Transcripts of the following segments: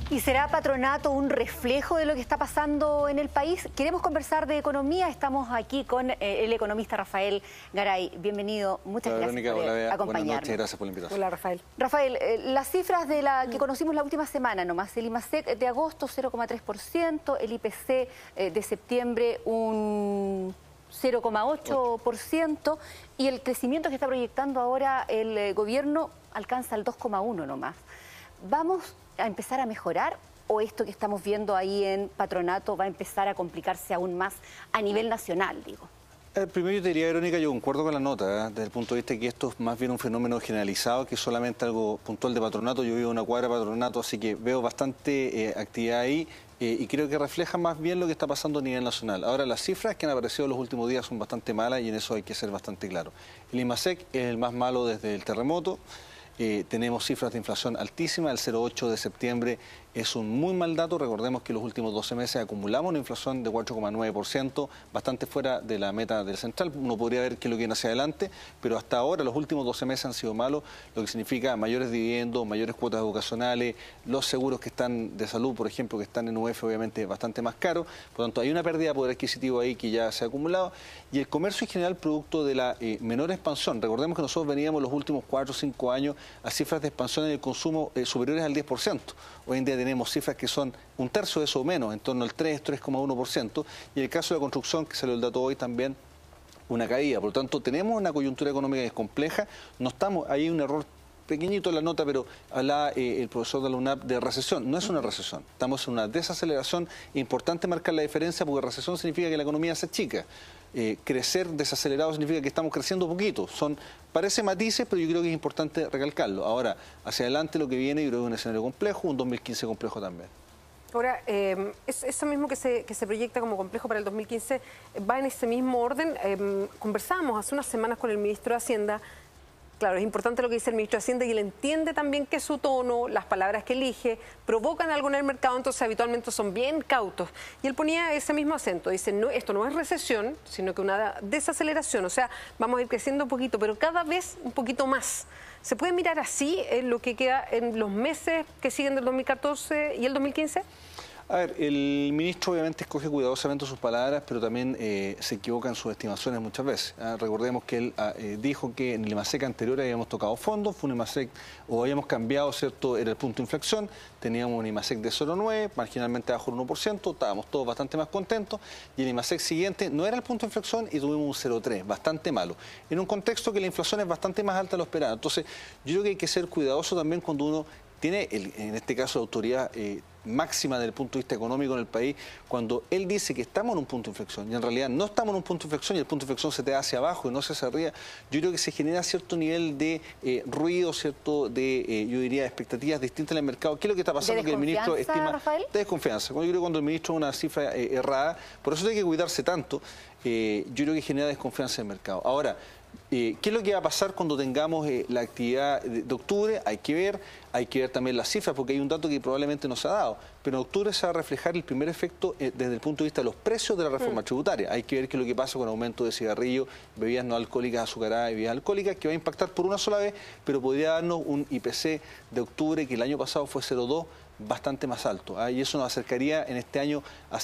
¿Y será Patronato un reflejo de lo que está pasando en el país? Queremos conversar de economía. Estamos aquí con el economista Rafael Garay. Bienvenido. Muchas gracias por acompañarnos. Buenas noches, gracias por la invitación. Hola, Rafael. Rafael, las cifras de la que conocimos la última semana nomás. El IMASEC de agosto 0,3%, el IPC de septiembre un 0,8% y el crecimiento que está proyectando ahora el gobierno alcanza el 2,1% nomás. ¿Vamos a empezar a mejorar o esto que estamos viendo ahí en Patronato va a empezar a complicarse aún más a nivel nacional, digo? Primero yo te diría, Verónica, yo concuerdo con la nota, desde el punto de vista de que esto es más bien un fenómeno generalizado que solamente algo puntual de Patronato. Yo vivo en una cuadra de Patronato, así que veo bastante actividad ahí y creo que refleja más bien lo que está pasando a nivel nacional. Ahora, las cifras que han aparecido en los últimos días son bastante malas y en eso hay que ser bastante claro. El IMASEC es el más malo desde el terremoto. Tenemos cifras de inflación altísimas, el 0,8 de septiembre es un muy mal dato. Recordemos que los últimos 12 meses acumulamos una inflación de 4,9%, bastante fuera de la meta del central. Uno podría ver qué es lo que viene hacia adelante, pero hasta ahora los últimos 12 meses han sido malos, lo que significa mayores dividendos, mayores cuotas educacionales, los seguros que están de salud, por ejemplo, que están en UF, obviamente bastante más caros. Por lo tanto, hay una pérdida de poder adquisitivo ahí que ya se ha acumulado. Y el comercio en general, producto de la menor expansión. Recordemos que nosotros veníamos los últimos 4 o 5 años a cifras de expansión en el consumo superiores al 10%. Hoy en día tenemos cifras que son un tercio de eso o menos, en torno al 3,1%. Y en el caso de la construcción, que salió el dato hoy también, una caída. Por lo tanto, tenemos una coyuntura económica que es compleja. No estamos, hay un error pequeñito en la nota, pero hablaba el profesor de la UNAP de recesión. No es una recesión, estamos en una desaceleración. Importante marcar la diferencia porque recesión significa que la economía se achica. Crecer desacelerado significa que estamos creciendo poquito. Parece matices, pero yo creo que es importante recalcarlo. Ahora, hacia adelante lo que viene, yo creo que es un escenario complejo, un 2015 complejo también. Ahora, eso mismo que se proyecta como complejo para el 2015 va en ese mismo orden. Conversábamos hace unas semanas con el ministro de Hacienda. Claro, es importante lo que dice el ministro de Hacienda y él entiende también que su tono, las palabras que elige, provocan algo en el mercado, entonces habitualmente son bien cautos. Y él ponía ese mismo acento, dice, no, esto no es recesión, sino que una desaceleración, o sea, vamos a ir creciendo un poquito, pero cada vez un poquito más. ¿Se puede mirar así lo que queda en los meses que siguen del 2014 y el 2015? A ver, el ministro obviamente escoge cuidadosamente sus palabras, pero también se equivoca en sus estimaciones muchas veces. Recordemos que él dijo que en el IMASEC anterior habíamos tocado fondo, fue un IMASEC, o habíamos cambiado, ¿cierto? Era el punto de inflexión, teníamos un IMASEC de 0,9, marginalmente bajo el 1%, estábamos todos bastante más contentos, y el IMASEC siguiente no era el punto de inflexión y tuvimos un 0,3, bastante malo, en un contexto que la inflación es bastante más alta de lo esperado. Entonces, yo creo que hay que ser cuidadoso también cuando uno tiene, en este caso, la autoridad máxima desde el punto de vista económico en el país, cuando él dice que estamos en un punto de inflexión y en realidad no estamos en un punto de inflexión y el punto de inflexión se te da hacia abajo y no se hace arriba. Yo creo que se genera cierto nivel de ruido, cierto de, yo diría, expectativas distintas en el mercado. ¿Qué es lo que está pasando? Que el ministro estima Rafael? De desconfianza. Yo creo que cuando el ministro da una cifra errada, por eso hay que cuidarse tanto, yo creo que genera desconfianza en el mercado. Ahora, ¿qué es lo que va a pasar cuando tengamos la actividad de octubre? Hay que ver también las cifras, porque hay un dato que probablemente no se ha dado, pero en octubre se va a reflejar el primer efecto desde el punto de vista de los precios de la reforma tributaria. Hay que ver qué es lo que pasa con aumento de cigarrillos, bebidas no alcohólicas, azucaradas y bebidas alcohólicas, que va a impactar por una sola vez, pero podría darnos un IPC de octubre que el año pasado fue 0,2, bastante más alto, y eso nos acercaría en este año a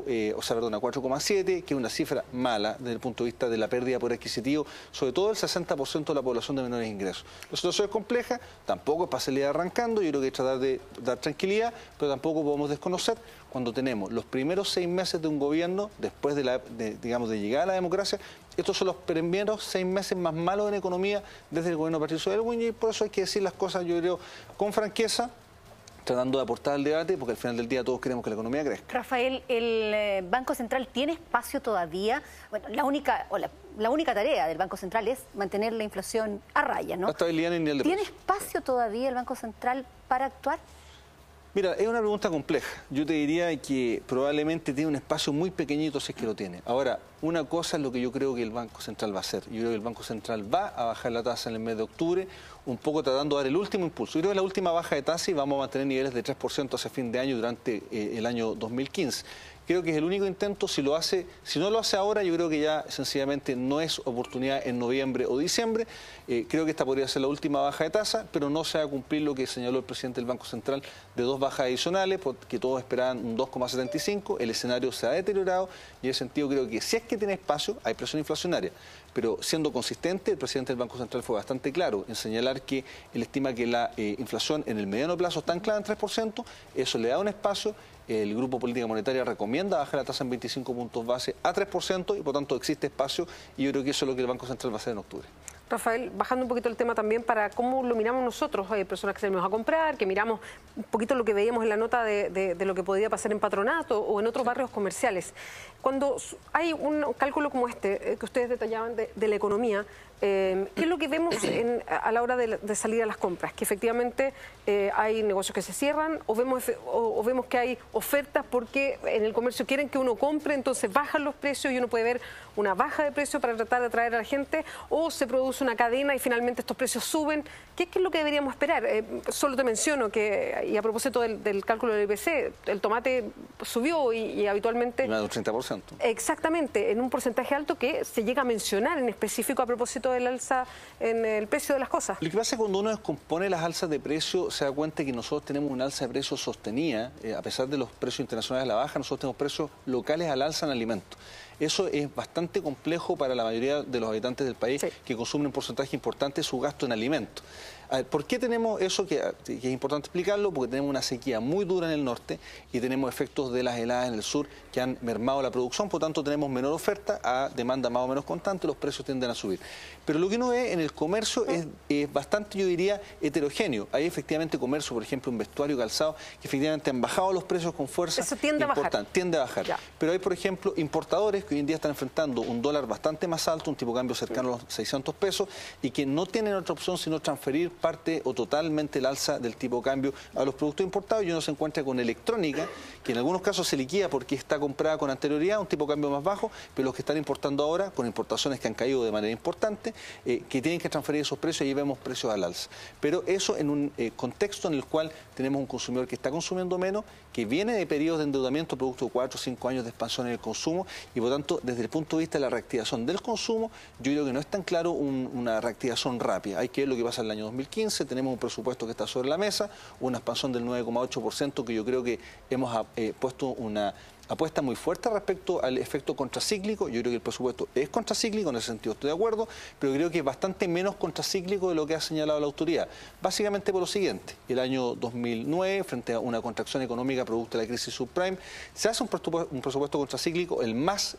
4,7, que es una cifra mala desde el punto de vista de la pérdida de poder adquisitivo, sobre todo el 60% de la población de menores ingresos. La situación es compleja, tampoco es para salir arrancando, yo creo que hay que tratar de dar tranquilidad, pero tampoco podemos desconocer cuando tenemos los primeros 6 meses de un gobierno, después de llegar a la democracia. Estos son los primeros 6 meses más malos en economía desde el gobierno de Patricio Aylwin, y por eso hay que decir las cosas, yo creo, con franqueza, tratando de aportar al debate, porque al final del día todos queremos que la economía crezca. Rafael, ¿el Banco Central tiene espacio todavía? Bueno, la única tarea del Banco Central es mantener la inflación a raya, ¿no? La estabilidad en el nivel de ¿Tiene precios. espacio todavía el Banco Central para actuar? Mira, es una pregunta compleja. Yo te diría que probablemente tiene un espacio muy pequeñito si es que lo tiene. Ahora, una cosa es lo que yo creo que el Banco Central va a hacer. Yo creo que el Banco Central va a bajar la tasa en el mes de octubre, un poco tratando de dar el último impulso. Yo creo que la última baja de tasa y vamos a mantener niveles de 3% hacia fin de año durante el año 2015. Creo que es el único intento. Si no lo hace ahora, yo creo que ya sencillamente no es oportunidad en noviembre o diciembre. Creo que esta podría ser la última baja de tasa, pero no se va a cumplir lo que señaló el presidente del Banco Central de 2 bajas adicionales, porque todos esperaban un 2,75. El escenario se ha deteriorado y en ese sentido creo que si es que tiene espacio, hay presión inflacionaria. Pero siendo consistente, el presidente del Banco Central fue bastante claro en señalar que él estima que la inflación en el mediano plazo está anclada en 3%, eso le da un espacio. El Grupo Política Monetaria recomienda bajar la tasa en 25 puntos base a 3% y por tanto existe espacio y yo creo que eso es lo que el Banco Central va a hacer en octubre. Rafael, bajando un poquito el tema también para cómo lo miramos nosotros, hay personas que salimos a comprar, que miramos un poquito lo que veíamos en la nota de lo que podría pasar en Patronato o en otros barrios comerciales. Cuando hay un cálculo como este, que ustedes detallaban de la economía, ¿qué es lo que vemos a la hora de salir a las compras? Que efectivamente hay negocios que se cierran o vemos que hay ofertas porque en el comercio quieren que uno compre, entonces bajan los precios y uno puede ver una baja de precio para tratar de atraer a la gente, o se produce una cadena y finalmente estos precios suben. ¿Qué es lo que deberíamos esperar? Solo te menciono que, y a propósito del cálculo del IPC, el tomate subió y habitualmente... Más de un 30%. Exactamente, en un porcentaje alto que se llega a mencionar en específico a propósito del alza en el precio de las cosas. Lo que pasa es que cuando uno descompone las alzas de precio, se da cuenta que nosotros tenemos una alza de precios sostenida, a pesar de los precios internacionales a la baja, nosotros tenemos precios locales al alza en alimentos. Eso es bastante complejo para la mayoría de los habitantes del país, sí, que consumen un porcentaje importante de su gasto en alimentos. A ver, ¿por qué tenemos eso? Que es importante explicarlo, porque tenemos una sequía muy dura en el norte y tenemos efectos de las heladas en el sur que han mermado la producción, por tanto tenemos menor oferta a demanda más o menos constante, los precios tienden a subir. Pero lo que uno ve en el comercio es bastante, yo diría, heterogéneo. Hay efectivamente comercio, por ejemplo, en vestuario, calzado, que efectivamente han bajado los precios con fuerza. Eso tiende a bajar. Tiende a bajar. Ya. Pero hay, por ejemplo, importadores que hoy en día están enfrentando un dólar bastante más alto, un tipo de cambio cercano a los 600 pesos, y que no tienen otra opción sino transferir parte o totalmente el alza del tipo de cambio a los productos importados, y uno se encuentra con electrónica, que en algunos casos se liquida porque está comprada con anterioridad, un tipo de cambio más bajo, pero los que están importando ahora, con importaciones que han caído de manera importante, que tienen que transferir esos precios, y vemos precios al alza. Pero eso en un contexto en el cual tenemos un consumidor que está consumiendo menos, que viene de periodos de endeudamiento producto de 4 o 5 años de expansión en el consumo, y por tanto, desde el punto de vista de la reactivación del consumo, yo creo que no es tan claro una reactivación rápida. Hay que ver lo que pasa en el año 2015, tenemos un presupuesto que está sobre la mesa, una expansión del 9,8% que yo creo que hemos puesto una apuesta muy fuerte respecto al efecto contracíclico. Yo creo que el presupuesto es contracíclico, en ese sentido estoy de acuerdo, pero creo que es bastante menos contracíclico de lo que ha señalado la autoridad. Básicamente por lo siguiente: el año 2009, frente a una contracción económica producto de la crisis subprime, se hace un presupuesto contracíclico, la más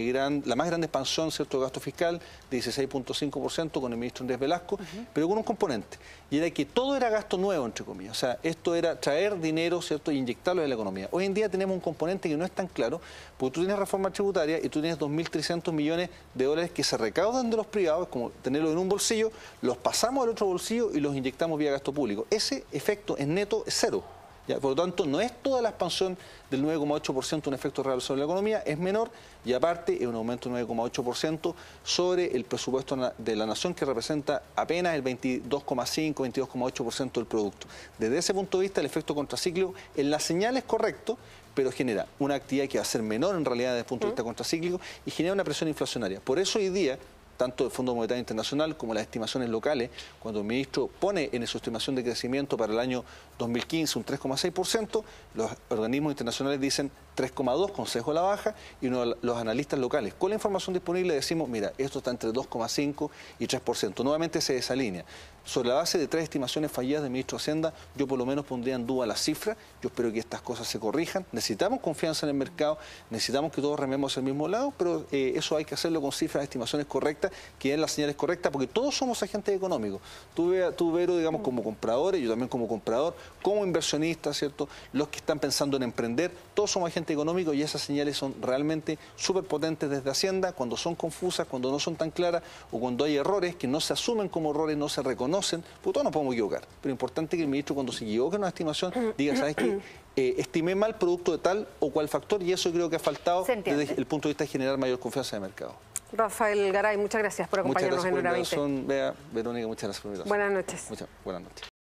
grande expansión, ¿cierto?, de gasto fiscal, de 16,5% con el ministro Andrés Velasco, pero con un componente, y era que todo era gasto nuevo, entre comillas. O sea, esto era traer dinero, ¿cierto?, e inyectarlo en la economía. Hoy en día tenemos un componente que no es tan claro, porque tú tienes reforma tributaria y tú tienes 2.300 millones de dólares que se recaudan de los privados, como tenerlos en un bolsillo, los pasamos al otro bolsillo y los inyectamos vía gasto público. Ese efecto en neto es cero. ¿Ya? Por lo tanto, no es toda la expansión del 9,8% un efecto real sobre la economía, es menor, y aparte es un aumento del 9,8% sobre el presupuesto de la nación, que representa apenas el 22,5, 22,8% del producto. Desde ese punto de vista, el efecto contracíclico en la señal es correcto, pero genera una actividad que va a ser menor en realidad desde el punto de vista contracíclico y genera una presión inflacionaria. Por eso hoy día, tanto el Fondo Monetario Internacional como las estimaciones locales, cuando el ministro pone en su estimación de crecimiento para el año 2015 un 3,6%, los organismos internacionales dicen 3,2% con sesgo a la baja, y los analistas locales, con la información disponible, decimos, mira, esto está entre 2,5% y 3%. Nuevamente se desalinea. Sobre la base de 3 estimaciones fallidas del ministro de Hacienda, yo por lo menos pondría en duda la cifra. Yo espero que estas cosas se corrijan. Necesitamos confianza en el mercado, necesitamos que todos rememos al mismo lado, pero eso hay que hacerlo con cifras, estimaciones correctas, que den las señales correctas, porque todos somos agentes económicos. Tú, Vero, digamos, como compradores, yo también como comprador, como inversionista, ¿cierto? Los que están pensando en emprender, todos somos agentes económicos, y esas señales son realmente súper potentes desde Hacienda, cuando son confusas, cuando no son tan claras, o cuando hay errores que no se asumen como errores, no se reconocen, porque todos nos podemos equivocar. Pero es importante que el ministro, cuando se equivoque en una estimación, diga, ¿sabes qué? Estimé mal producto de tal o cual factor, y eso creo que ha faltado desde el punto de vista de generar mayor confianza de mercado. Rafael Garay, muchas gracias por acompañarnos en Hora 20. Muchas gracias por la invitación, Bea, Verónica, muchas gracias por la invitación. Buenas noches. Buenas noches.